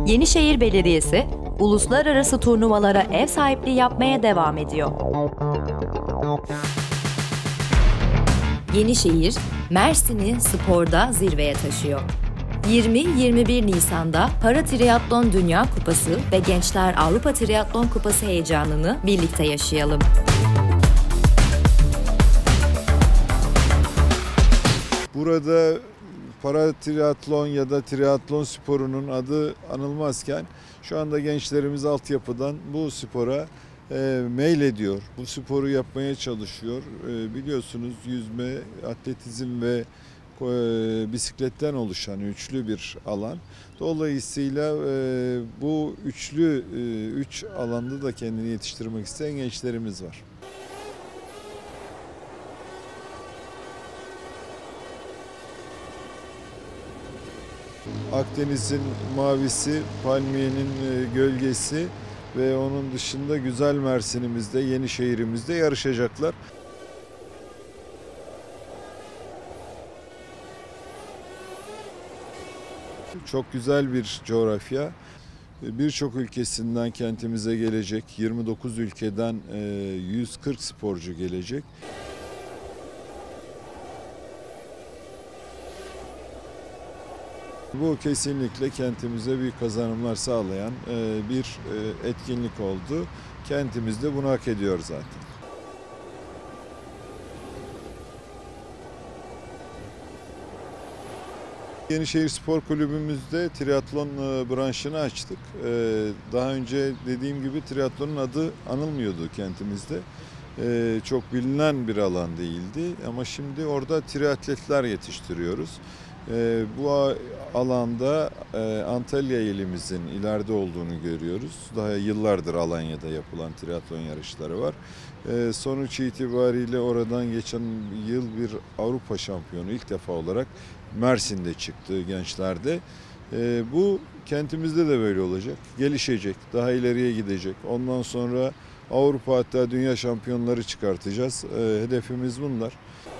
Yenişehir Belediyesi, uluslararası turnuvalara ev sahipliği yapmaya devam ediyor. Yenişehir, Mersin'i sporda zirveye taşıyor. 20-21 Nisan'da Para Triatlon Dünya Kupası ve Gençler Avrupa Triatlon Kupası heyecanını birlikte yaşayalım. Burada para triatlon ya da triatlon sporunun adı anılmazken şu anda gençlerimiz altyapıdan bu spora meylediyor. Bu sporu yapmaya çalışıyor. Biliyorsunuz yüzme, atletizm ve bisikletten oluşan üçlü bir alan. Dolayısıyla bu üç alanda da kendini yetiştirmek isteyen gençlerimiz var. Akdeniz'in mavisi, palmiyenin gölgesi ve onun dışında güzel Mersin'imizde, Yenişehir'imizde yarışacaklar. Çok güzel bir coğrafya. Birçok ülkesinden kentimize gelecek, 29 ülkeden 140 sporcu gelecek. Bu kesinlikle kentimize büyük kazanımlar sağlayan bir etkinlik oldu. Kentimiz de bunu hak ediyor zaten. Yenişehir Spor Kulübümüzde triatlon branşını açtık. Daha önce dediğim gibi triatlonun adı anılmıyordu kentimizde. Çok bilinen bir alan değildi ama şimdi orada triatletler yetiştiriyoruz. Bu alanda Antalya ilimizin ileride olduğunu görüyoruz. Daha yıllardır Alanya'da yapılan triatlon yarışları var. Sonuç itibariyle oradan geçen yıl bir Avrupa şampiyonu ilk defa olarak Mersin'de çıktı gençlerde. Bu kentimizde de böyle olacak. Gelişecek, daha ileriye gidecek. Ondan sonra Avrupa hatta dünya şampiyonları çıkartacağız. Hedefimiz bunlar.